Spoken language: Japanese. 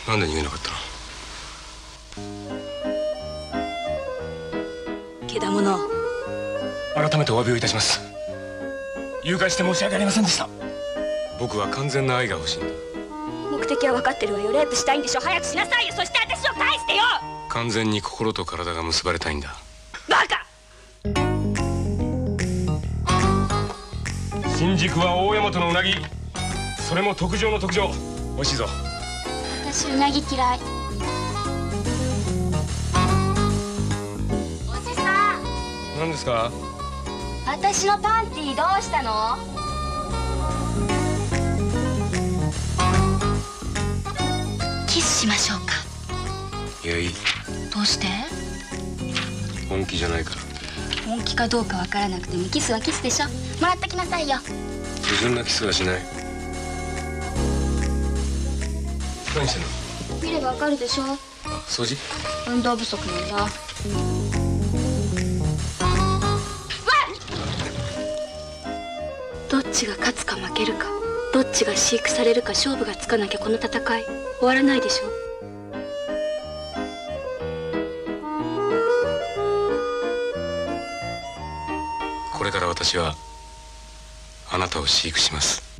なんで逃げなかったの？ けだもの、 改めてお詫びをいたします。誘拐して申し訳ありませんでした。僕は完全な愛が欲しいんだ。 目的は分かってるわよ。レイプしたいんでしょ。早くしなさいよ。そして私を返してよ。 完全に心と体が結ばれたいんだ。 バカ。 新宿は大大和のうなぎ、それも特上の特上。美味しいぞ。 私うなぎ嫌い。おじさん。 何ですか？ 私のパンティーどうしたの？キスしましょうか。 いや、いい。 どうして？ 本気じゃないから。 本気かどうかわからなくてもキスはキスでしょ。もらっときなさいよ。 不純なキスはしない。何してんの？ 見ればわかるでしょ。 掃除？ 運動不足なんだ。どっちが勝つか負けるか、どっちが飼育されるか勝負がつかなきゃこの戦い終わらないでしょ。 これから私はあなたを飼育します。